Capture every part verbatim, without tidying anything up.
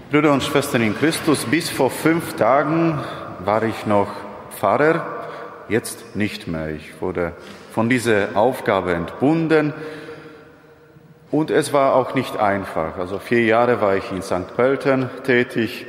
Brüder und Schwestern in Christus, bis vor fünf Tagen war ich noch Pfarrer, jetzt nicht mehr. Ich wurde von dieser Aufgabe entbunden und es war auch nicht einfach. Also vier Jahre war ich in Sankt Pölten tätig,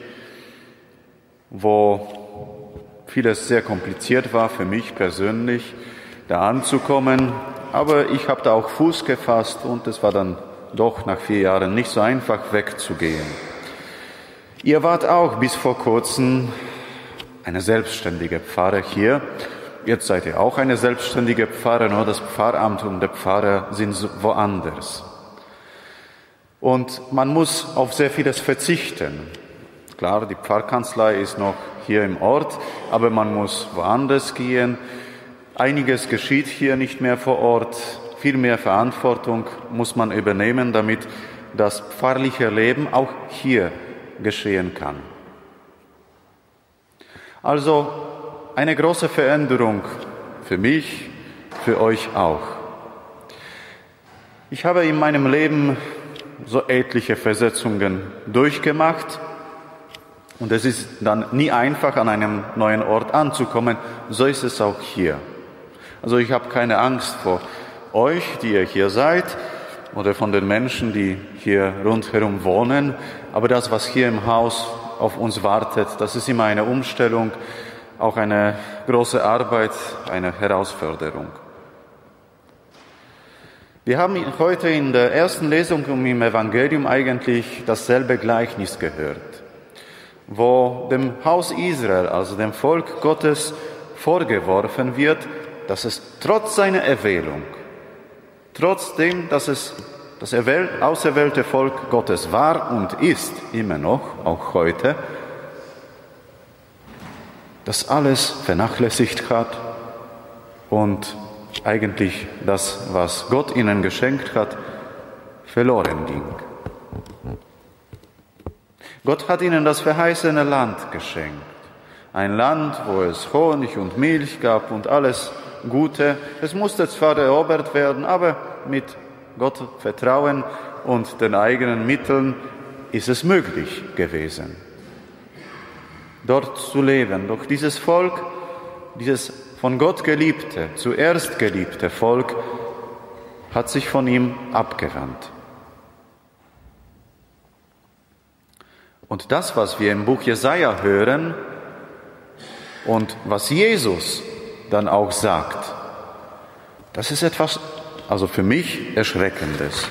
wo vieles sehr kompliziert war für mich persönlich, da anzukommen. Aber ich habe da auch Fuß gefasst und es war dann doch nach vier Jahren nicht so einfach wegzugehen. Ihr wart auch bis vor kurzem eine selbstständige Pfarrer hier. Jetzt seid ihr auch eine selbstständige Pfarrer, nur das Pfarramt und der Pfarrer sind woanders. Und man muss auf sehr vieles verzichten. Klar, die Pfarrkanzlei ist noch hier im Ort, aber man muss woanders gehen. Einiges geschieht hier nicht mehr vor Ort. Viel mehr Verantwortung muss man übernehmen, damit das pfarrliche Leben auch hier geschehen kann. Also eine große Veränderung für mich, für euch auch. Ich habe in meinem Leben so etliche Versetzungen durchgemacht und es ist dann nie einfach, an einem neuen Ort anzukommen. So ist es auch hier. Also ich habe keine Angst vor euch, die ihr hier seid, oder von den Menschen, die hier rundherum wohnen. Aber das, was hier im Haus auf uns wartet, das ist immer eine Umstellung, auch eine große Arbeit, eine Herausforderung. Wir haben heute in der ersten Lesung im Evangelium eigentlich dasselbe Gleichnis gehört, wo dem Haus Israel, also dem Volk Gottes, vorgeworfen wird, dass es trotz seiner Erwählung, trotzdem, dass es das auserwählte Volk Gottes war und ist, immer noch, auch heute, das alles vernachlässigt hat und eigentlich das, was Gott ihnen geschenkt hat, verloren ging. Gott hat ihnen das verheißene Land geschenkt. Ein Land, wo es Honig und Milch gab und alles Gute. Es musste zwar erobert werden, aber mit Gott Vertrauen und den eigenen Mitteln ist es möglich gewesen, dort zu leben. Doch dieses Volk, dieses von Gott geliebte, zuerst geliebte Volk, hat sich von ihm abgewandt. Und das, was wir im Buch Jesaja hören und was Jesus dann auch sagt, das ist etwas, also für mich, Erschreckendes.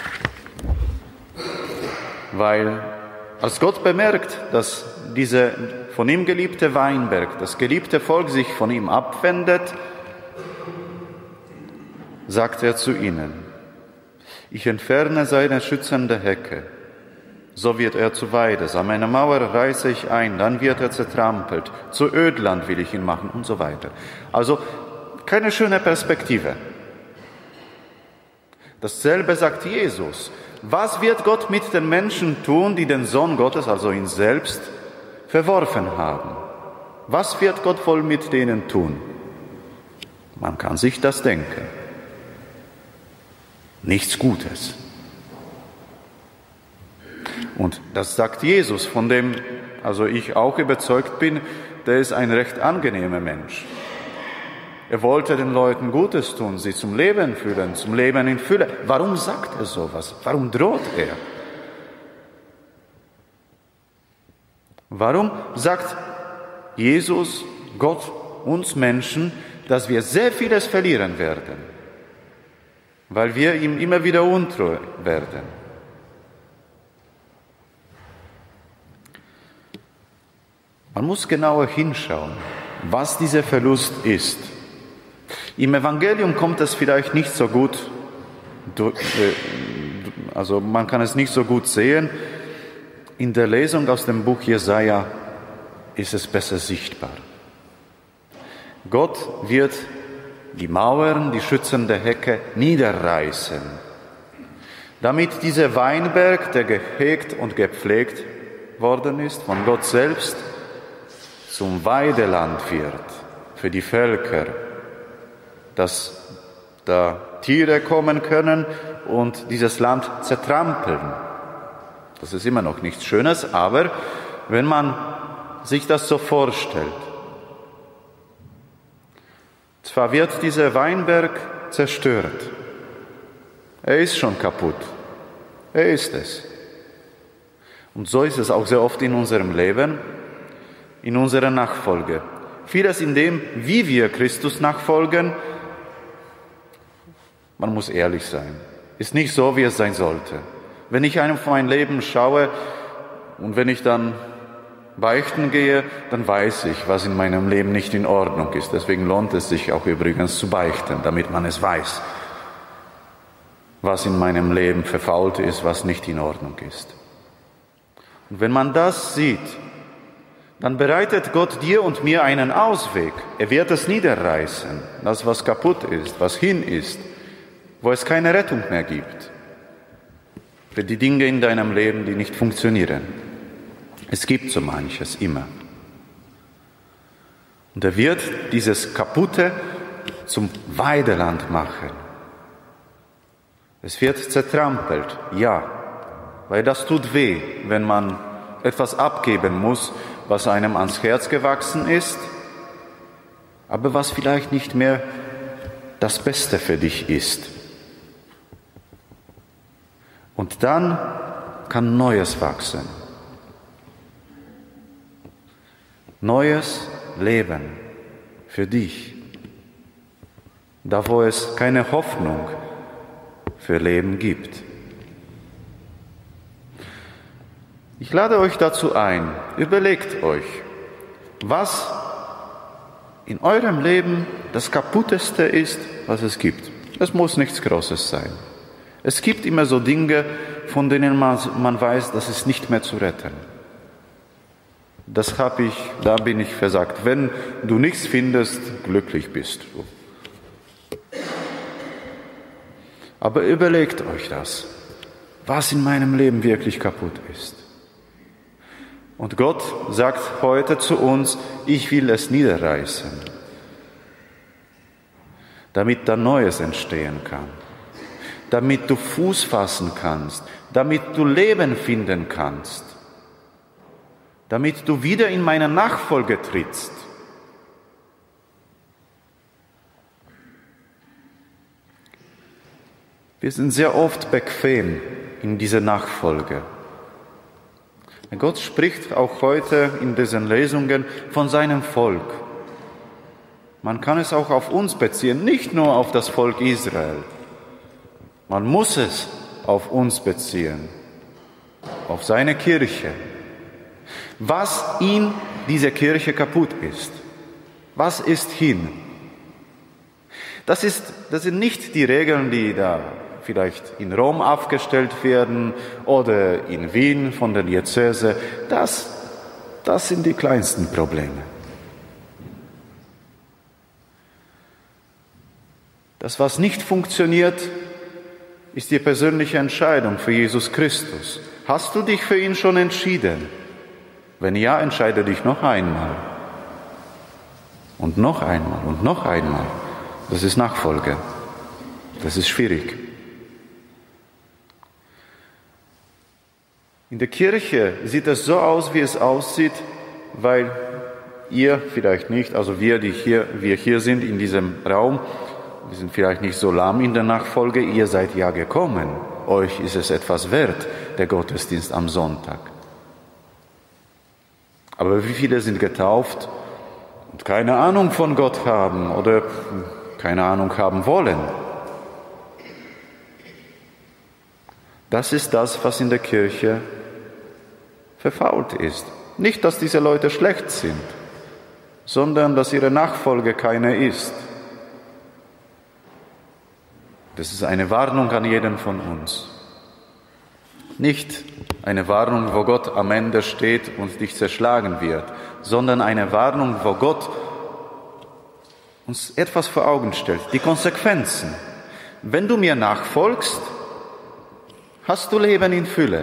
Weil als Gott bemerkt, dass dieser von ihm geliebte Weinberg, das geliebte Volk sich von ihm abwendet, sagt er zu ihnen, ich entferne seine schützende Hecke. So wird er zu Weide, an meine Mauer reiße ich ein, dann wird er zertrampelt, zu Ödland will ich ihn machen und so weiter. Also keine schöne Perspektive. Dasselbe sagt Jesus. Was wird Gott mit den Menschen tun, die den Sohn Gottes, also ihn selbst, verworfen haben? Was wird Gott wohl mit denen tun? Man kann sich das denken. Nichts Gutes. Und das sagt Jesus, von dem also ich auch überzeugt bin, der ist ein recht angenehmer Mensch. Er wollte den Leuten Gutes tun, sie zum Leben führen, zum Leben in Fülle. Warum sagt er sowas? Warum droht er? Warum sagt Jesus, Gott, uns Menschen, dass wir sehr vieles verlieren werden, weil wir ihm immer wieder untreu werden? Man muss genauer hinschauen, was dieser Verlust ist. Im Evangelium kommt es vielleicht nicht so gut, also man kann es nicht so gut sehen. In der Lesung aus dem Buch Jesaja ist es besser sichtbar. Gott wird die Mauern, die schützende Hecke niederreißen, damit dieser Weinberg, der gehegt und gepflegt worden ist von Gott selbst, zum Weideland wird für die Völker, dass da Tiere kommen können und dieses Land zertrampeln. Das ist immer noch nichts Schönes, aber wenn man sich das so vorstellt, zwar wird dieser Weinberg zerstört, er ist schon kaputt, er ist es. Und so ist es auch sehr oft in unserem Leben, in unserer Nachfolge. Vieles in dem, wie wir Christus nachfolgen, man muss ehrlich sein, ist nicht so, wie es sein sollte. Wenn ich auf mein Leben schaue und wenn ich dann beichten gehe, dann weiß ich, was in meinem Leben nicht in Ordnung ist. Deswegen lohnt es sich auch übrigens zu beichten, damit man es weiß, was in meinem Leben verfault ist, was nicht in Ordnung ist. Und wenn man das sieht, dann bereitet Gott dir und mir einen Ausweg. Er wird es niederreißen, das, was kaputt ist, was hin ist, wo es keine Rettung mehr gibt. Für die Dinge in deinem Leben, die nicht funktionieren. Es gibt so manches immer. Und er wird dieses Kaputte zum Weideland machen. Es wird zertrampelt, ja, weil das tut weh, wenn man etwas abgeben muss, was einem ans Herz gewachsen ist, aber was vielleicht nicht mehr das Beste für dich ist. Und dann kann Neues wachsen. Neues Leben für dich. Da, wo es keine Hoffnung für Leben gibt. Ich lade euch dazu ein, überlegt euch, was in eurem Leben das Kaputteste ist, was es gibt. Es muss nichts Großes sein. Es gibt immer so Dinge, von denen man, man weiß, das ist nicht mehr zu retten. Das habe ich, da bin ich versagt. Wenn du nichts findest, glücklich bist du. Aber überlegt euch das, was in meinem Leben wirklich kaputt ist. Und Gott sagt heute zu uns, ich will es niederreißen, damit da Neues entstehen kann, damit du Fuß fassen kannst, damit du Leben finden kannst, damit du wieder in meine Nachfolge trittst. Wir sind sehr oft bequem in dieser Nachfolge. Gott spricht auch heute in diesen Lesungen von seinem Volk. Man kann es auch auf uns beziehen, nicht nur auf das Volk Israel. Man muss es auf uns beziehen, auf seine Kirche. Was in dieser Kirche kaputt ist, was ist hin? Das, ist, das sind nicht die Regeln, die da vielleicht in Rom aufgestellt werden oder in Wien von der Diözese. Das, das sind die kleinsten Probleme. Das, was nicht funktioniert, ist die persönliche Entscheidung für Jesus Christus. Hast du dich für ihn schon entschieden? Wenn ja, entscheide dich noch einmal. Und noch einmal und noch einmal. Das ist Nachfolge. Das ist schwierig. In der Kirche sieht es so aus, wie es aussieht, weil ihr vielleicht nicht, also wir, die hier, wir hier sind in diesem Raum, wir sind vielleicht nicht so lahm in der Nachfolge, ihr seid ja gekommen. Euch ist es etwas wert, der Gottesdienst am Sonntag. Aber wie viele sind getauft und keine Ahnung von Gott haben oder keine Ahnung haben wollen? Das ist das, was in der Kirche verfault ist. Nicht, dass diese Leute schlecht sind, sondern dass ihre Nachfolge keine ist. Das ist eine Warnung an jeden von uns. Nicht eine Warnung, wo Gott am Ende steht und dich zerschlagen wird, sondern eine Warnung, wo Gott uns etwas vor Augen stellt, die Konsequenzen. Wenn du mir nachfolgst, hast du Leben in Fülle.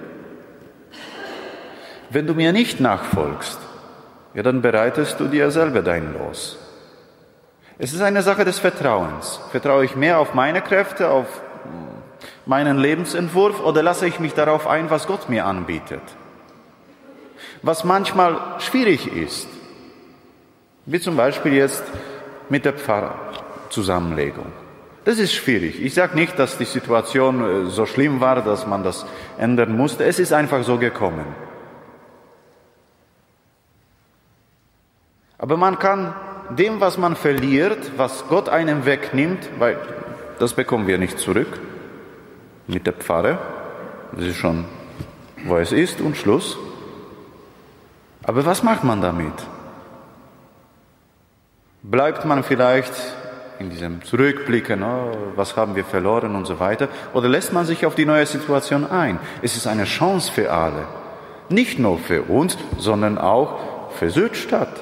Wenn du mir nicht nachfolgst, ja, dann bereitest du dir selber dein Los. Es ist eine Sache des Vertrauens. Vertraue ich mehr auf meine Kräfte, auf Meinen Lebensentwurf oder lasse ich mich darauf ein, was Gott mir anbietet? Was manchmal schwierig ist, wie zum Beispiel jetzt mit der Pfarrzusammenlegung. Das ist schwierig. Ich sage nicht, dass die Situation so schlimm war, dass man das ändern musste. Es ist einfach so gekommen. Aber man kann dem, was man verliert, was Gott einem wegnimmt, weil das bekommen wir nicht zurück mit der Pfarre. Das ist schon, wo es ist und Schluss. Aber was macht man damit? Bleibt man vielleicht in diesem Zurückblicken, oh, was haben wir verloren und so weiter, oder lässt man sich auf die neue Situation ein? Es ist eine Chance für alle. Nicht nur für uns, sondern auch für Südstadt.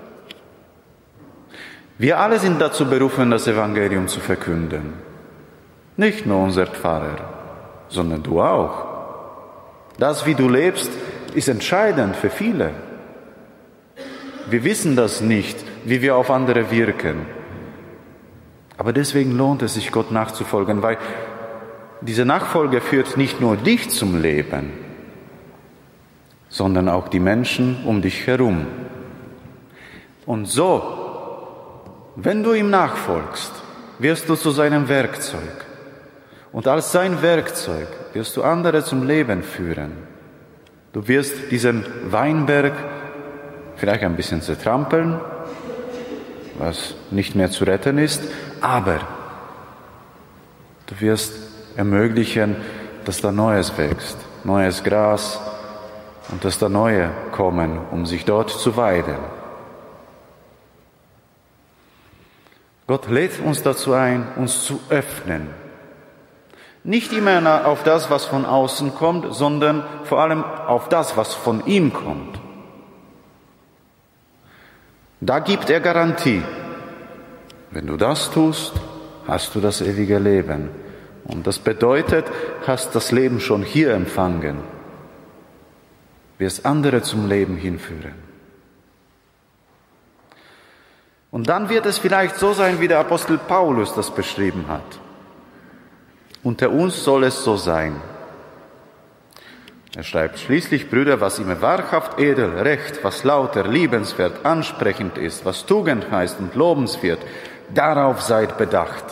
Wir alle sind dazu berufen, das Evangelium zu verkünden. Nicht nur unser Pfarrer, sondern du auch. Das, wie du lebst, ist entscheidend für viele. Wir wissen das nicht, wie wir auf andere wirken. Aber deswegen lohnt es sich, Gott nachzufolgen, weil diese Nachfolge führt nicht nur dich zum Leben, sondern auch die Menschen um dich herum. Und so, wenn du ihm nachfolgst, wirst du zu seinem Werkzeug. Und als sein Werkzeug wirst du andere zum Leben führen. Du wirst diesen Weinberg vielleicht ein bisschen zertrampeln, was nicht mehr zu retten ist, aber du wirst ermöglichen, dass da Neues wächst, neues Gras und dass da Neue kommen, um sich dort zu weiden. Gott lädt uns dazu ein, uns zu öffnen. Nicht immer auf das, was von außen kommt, sondern vor allem auf das, was von ihm kommt. Da gibt er Garantie. Wenn du das tust, hast du das ewige Leben. Und das bedeutet, hast das Leben schon hier empfangen. Wirst andere zum Leben hinführen. Und dann wird es vielleicht so sein, wie der Apostel Paulus das beschrieben hat. Unter uns soll es so sein. Er schreibt, schließlich, Brüder, was immer wahrhaft, edel, recht, was lauter, liebenswert, ansprechend ist, was Tugend heißt und lobenswert, darauf seid bedacht.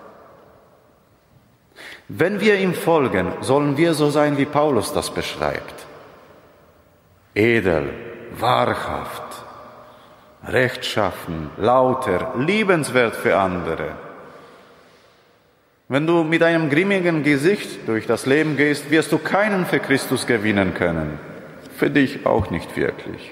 Wenn wir ihm folgen, sollen wir so sein, wie Paulus das beschreibt. Edel, wahrhaft, rechtschaffen, lauter, liebenswert für andere. Wenn du mit einem grimmigen Gesicht durch das Leben gehst, wirst du keinen für Christus gewinnen können. Für dich auch nicht wirklich.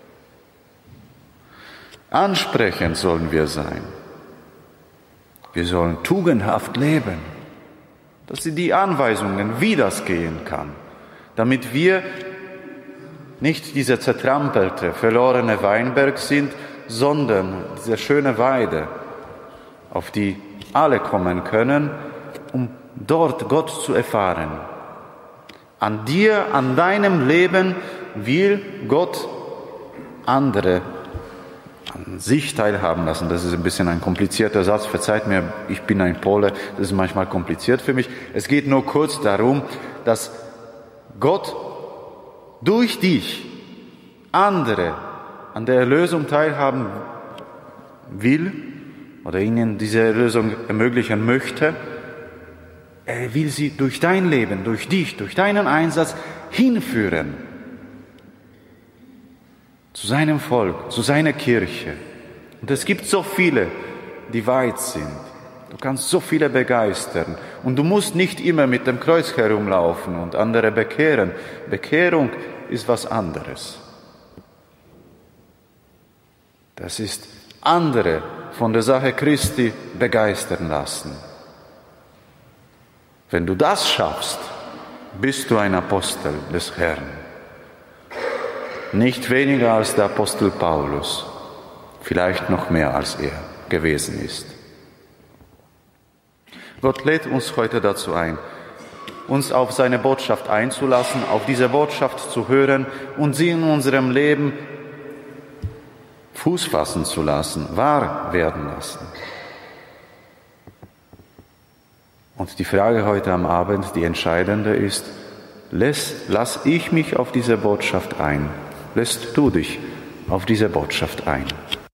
Ansprechend sollen wir sein. Wir sollen tugendhaft leben. Das sind die Anweisungen, wie das gehen kann. Damit wir nicht dieser zertrampelte, verlorene Weinberg sind, sondern diese schöne Weide, auf die alle kommen können, um dort Gott zu erfahren. An dir, an deinem Leben will Gott andere an sich teilhaben lassen. Das ist ein bisschen ein komplizierter Satz. Verzeiht mir, ich bin ein Pole, das ist manchmal kompliziert für mich. Es geht nur kurz darum, dass Gott durch dich andere an der Erlösung teilhaben will oder ihnen diese Erlösung ermöglichen möchte. Er will sie durch dein Leben, durch dich, durch deinen Einsatz hinführen zu seinem Volk, zu seiner Kirche. Und es gibt so viele, die weit sind. Du kannst so viele begeistern. Und du musst nicht immer mit dem Kreuz herumlaufen und andere bekehren. Bekehrung ist was anderes. Das ist andere von der Sache Christi begeistern lassen. Wenn du das schaffst, bist du ein Apostel des Herrn. Nicht weniger als der Apostel Paulus, vielleicht noch mehr als er gewesen ist. Gott lädt uns heute dazu ein, uns auf seine Botschaft einzulassen, auf diese Botschaft zu hören und sie in unserem Leben Fuß fassen zu lassen, wahr werden lassen. Und die Frage heute am Abend, die entscheidende ist, lass, lass ich mich auf diese Botschaft ein? Lässt du dich auf diese Botschaft ein?